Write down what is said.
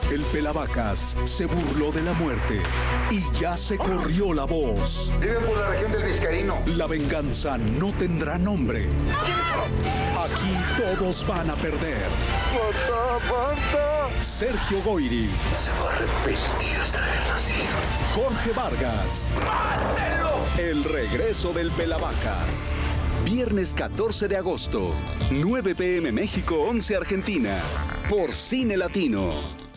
El Pelavacas se burló de la muerte y ya se corrió la voz. Vive por la región del Vizcaíno. La venganza no tendrá nombre. Aquí todos van a perder. Sergio Goyri. Se va a arrepentir hasta haber nacido. Jorge Vargas. ¡Mátelo! El regreso del Pelavacas. Viernes 14 de agosto, 9 p.m. México, 11 Argentina. Por Cine Latino.